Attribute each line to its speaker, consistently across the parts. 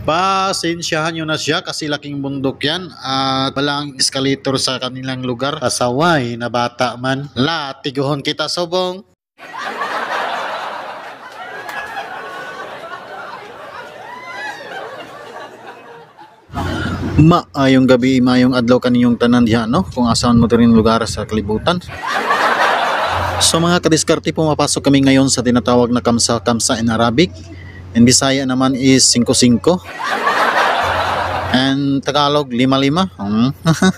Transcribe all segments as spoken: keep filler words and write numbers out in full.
Speaker 1: Pasensyahan nyo na siya kasi laking bundok yan at walang escalator sa kanilang lugar. Pasaway na bata man. La, tiguhon kita sobong. Maayong gabi, maayong adlaw kaninyong tanan diha no kung asaon mo rin lugar sa kalibutan. So mga kadiskarte, pumapasok kami ngayon sa tinatawag na kamsa-kamsa in Arabic. In Bisaya naman is singko singko. And Tagalog lima lima. Hmm.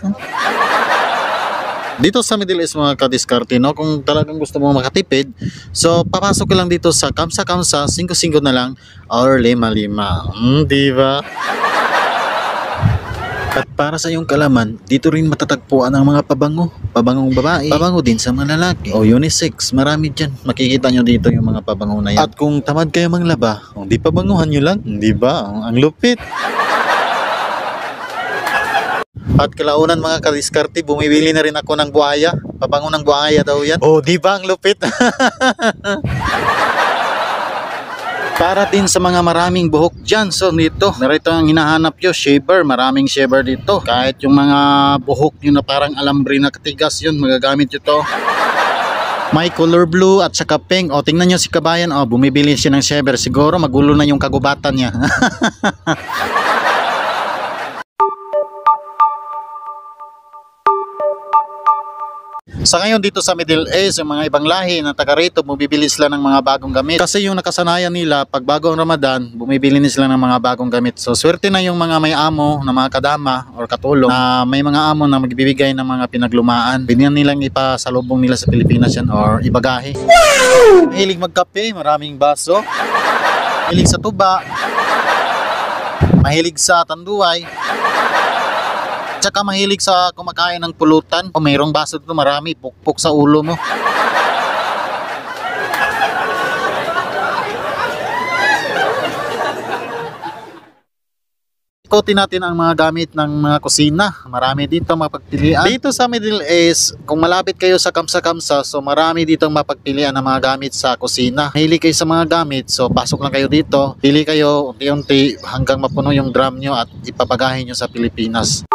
Speaker 1: Dito sa Middle East mga kadiskarte no, kung talagang gusto mo makatipid, so papasok ka lang dito sa kamsa-kamsa, singko singko na lang or lima lima. Hmm, di ba? At para sa iyong kalaman, dito rin matatagpuan ang mga pabango. Pabangong babae, pabango din sa mga lalaki. O unisex, marami dyan. Makikita nyo dito yung mga pabango na yan. At kung tamad kayo manglaba, hindi pabanguhan nyo lang. Di ba? Ang, ang lupit. At kalaunan mga kadiskarte, bumibili na rin ako ng buhaya. Pabango ng buhaya daw yan. O di ba ang lupit? Para din sa mga maraming buhok dyan. So dito, narito ang hinahanap nyo, shaver. Maraming shaver dito. Kahit yung mga buhok nyo na parang alambre na katigas, yun, magagamit nyo to. May color blue at saka pink. O tingnan nyo si kabayan, o bumibili siya ng shaver. Siguro magulo na yung kagubatan niya. Sa ngayon dito sa Middle East, yung mga ibang lahi na taga rito, bumibili sila ng mga bagong gamit. Kasi yung nakasanayan nila, pag bago ang Ramadan, bumibili nila sila ng mga bagong gamit. So swerte na yung mga may amo na mga kadama or katulong na may mga amo na magbibigay ng mga pinaglumaan. Binyan nilang ipasalubong nila sa Pilipinas yan or ibagahe. Wow! Mahilig magkape, maraming baso. Mahilig sa tuba. Mahilig sa tanduay. Tsaka mahilig sa kumakain ng pulutan. O mayroong baso dito marami, pukpok sa ulo mo. Ikotin natin ang mga gamit ng mga kusina. Marami dito mapagpilian. Dito sa Middle East, kung malapit kayo sa kamsa-kamsa, so marami dito mapagpilian ng mga gamit sa kusina. Mahilig kayo sa mga gamit, so pasok lang kayo dito. Pili kayo unti-unti hanggang mapuno yung drum nyo at ipapagahin nyo sa Pilipinas.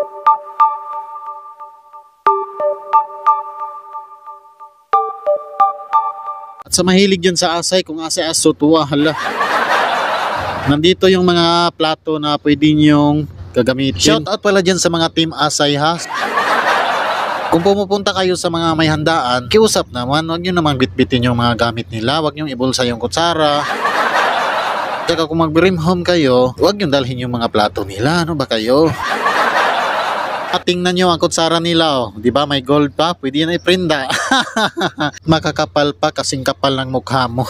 Speaker 1: At sa mahilig dyan sa asay, kung asay aso, tuwa, hala. Nandito yung mga plato na pwede nyong gagamitin. Shout out pala dyan sa mga team asay ha. Kung pumupunta kayo sa mga may handaan, kiusap naman, huwag nyo naman bitbitin yung mga gamit nila. Huwag nyo ibulsa yung kutsara. Tsaka kung mag-brim home kayo, huwag nyo dalhin yung mga plato nila. Ano ba kayo? At tingnan nyo ang kutsara nila, oh. Di ba may gold pa? Pwede na iprinda. Makakapal pa kasing kapal ng mukha mo.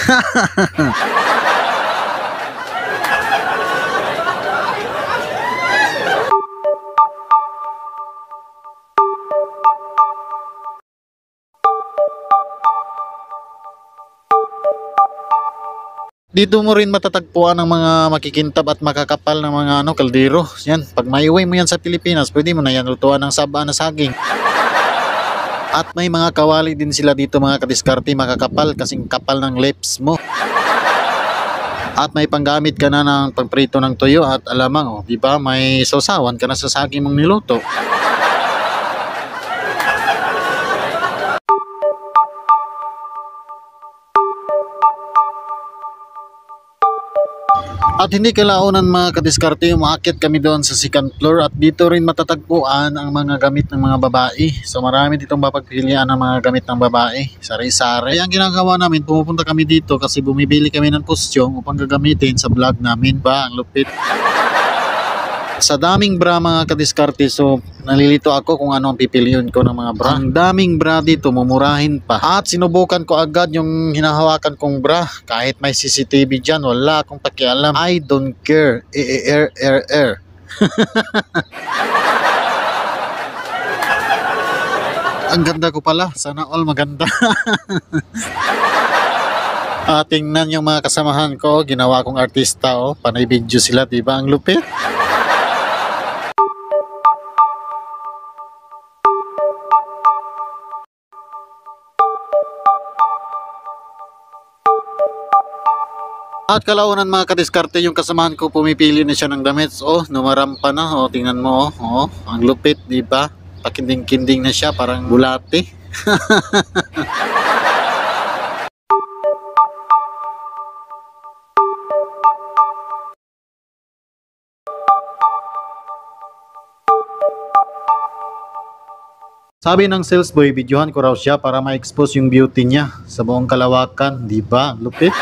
Speaker 1: Dito mo rin matatagpuan ang mga makikintab at makakapal ng mga ano, kaldero. Yan, pag maiuwi mo yan sa Pilipinas, pwede mo na yan lutuan ng saba na saging. At may mga kawali din sila dito mga kadiskarte, makakapal kasing kapal ng lips mo. At may panggamit ka na ng pagprito ng tuyo at alamang, oh, di ba? May sausawan ka na sa saging mong niluto. At hindi kalaunan mga kadiskarte, umaakit kami doon sa second floor at dito rin matatagpuan ang mga gamit ng mga babae. So marami ditong mapagpilian ng mga gamit ng babae, sari-sari. Ang ginagawa namin, pumupunta kami dito kasi bumibili kami ng costume upang gagamitin sa vlog namin. Ba, ang lupit. Sa daming bra mga kadiskarte, so nalilito ako kung ano ang pipiliin ko ng mga bra. Ang daming bra dito, mumurahin pa. At sinubukan ko agad yung hinahawakan kong bra. Kahit may C C T V dyan, wala akong pakialam. I don't care. Air, air, air. Ang ganda ko pala. Sana all maganda. Ah, tingnan yung mga kasamahan ko. Ginawa kong artista. Oh. Panay video sila, diba? Ang lupit. At kalaunan mga kadiskarte, yung kasamahan ko pumipili na siya ng damit. Oh, numarampa na. Oh, tingnan mo. Oh, oh ang lupit, di ba? Pakinding-kinding na siya, parang bulate. Sabi ng sales boy, videohan ko raw siya para ma-expose yung beauty niya sa buong kalawakan, di ba? Lupit.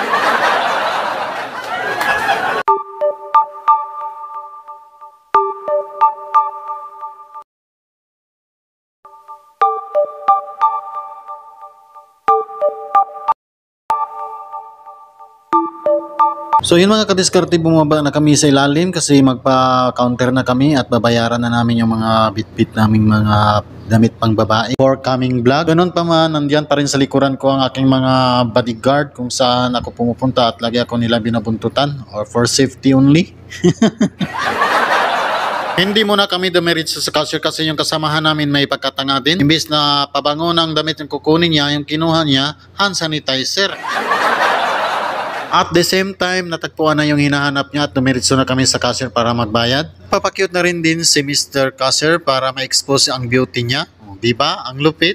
Speaker 1: So yun mga kadiskarte, bumaba na kami sa ilalim kasi magpa-counter na kami at babayaran na namin yung mga bit-bit naming mga damit pang babae for coming vlog. Ganun pa man, nandiyan pa rin sa likuran ko ang aking mga bodyguard kung saan ako pumupunta at lagi ako nila binabuntutan or for safety only. Hindi muna kami dumiretso sa cashier kasi yung kasamahan namin may pagkatanga din. Imbis na pabango ng damit yung kukunin niya, yung kinuha niya, hand sanitizer. At the same time, natagpuan na yung hinahanap niya at dumiretso na kami sa cashier para magbayad. Papakyut na rin din si Mister Cashier para ma-expose ang beauty niya. O, diba? Ang lupit.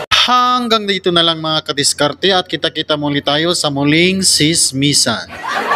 Speaker 1: Hanggang dito na lang mga kadiskarte at kita-kita muli tayo sa muling sismisan.